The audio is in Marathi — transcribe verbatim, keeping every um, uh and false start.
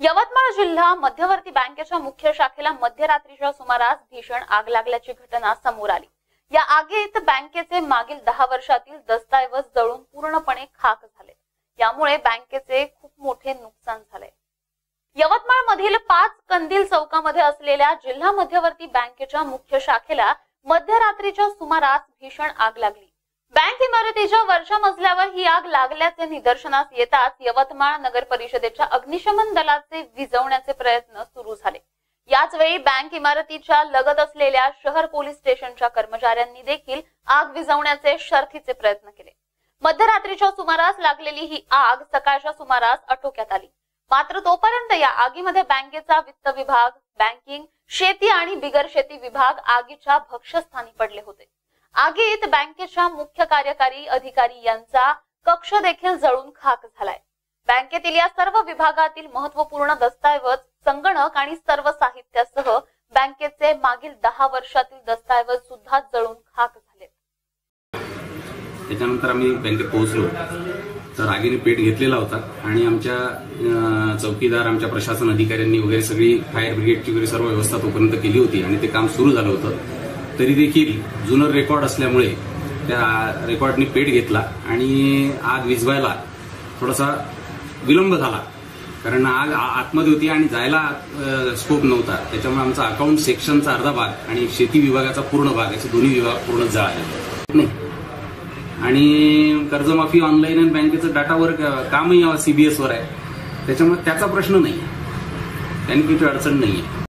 यवतमाळ जिल्हा मध्यवर्ती बँकेच्या मुख्य शाखेला मध्यरात्रीच्या सुमारास भीषण आग लागल्याची घटना समोर आली। या आगीत बँकेचे मागील दहा वर्षातील दस्तऐवज जळून पूर्णपणे खाक झाले। यामुळे बँकेचे खूप मोठे नुकसान झाले। यवतमाळ मधील पाच कंदील चौकामध्ये असलेल्या जिल्हा मध्यवर्ती बँकेच्या मुख्य शाखेला मध्यरात्रीच्या सुमारास भीषण आग लागली। बँक इमारतीच्या वरच्या मजल्यावर ही आग लागल्याचे निदर्शनास येताच यवतमाळ नगर परिषदेच्या अग्निशमन दलाचे विझवण्याचे प्रयत्न सुरू झाले। याच वेळी बँक इमारतीच्या लगत असलेल्या शहर पोलीस स्टेशनच्या कर्मचाऱ्यांनी देखील आग विझवण्याचे शर्थीचे प्रयत्न केले। मध्यरात्रीच्या सुमारास लागलेली ही आग सकाळच्या सुमारास आटोक्यात आली। मात्र तोपर्यंत या आगीमध्ये बँकेचा वित्त विभाग, बँकिंग, शेती आणि बिगर शेती विभाग आगीच्या भक्ष्यस्थानी पडले होते। आगीत बँकेच्या मुख्य कार्यकारी अधिकारी यांचा कक्ष देखील जळून खाक झालाय। बँकेतील या सर्व विभागातील महत्त्वपूर्ण दस्तऐवज, संगणक आणि सर्व साहित्यासह बँकेचे मागील दहा वर्षातील दस्तऐवज सुद्धा जळून खाक झाले। त्याच्यानंतर आम्ही बँकेत पोहोचलो तर आगीने पेट घेतलेला होता आणि आमच्या चौकीदार, आमच्या प्रशासन अधिकाऱ्यांनी वगैरे सगळी फायर ब्रिगेडची वगैरे सर्व व्यवस्था तोपर्यंत केली होती आणि ते काम सुरू झालं होतं। तरी देखील जुनं रेकॉर्ड असल्यामुळे त्या रेकॉर्डनी पेट घेतला आणि आग विझवायला थोडासा विलंब झाला, कारण आग आतमध्ये होती आणि जायला स्कोप नव्हता। त्याच्यामुळे आमचा अकाउंट सेक्शनचा अर्धा भाग आणि शेती विभागाचा पूर्ण भाग असे दोन्ही विभाग पूर्ण जळाले नाही। आणि कर्जमाफी ऑनलाईन आणि बँकेचं डाटावर कामही सीबीएस वर आहे, त्याच्यामुळे त्याचा प्रश्न नाही, त्यांनी काही अडचण नाहीये।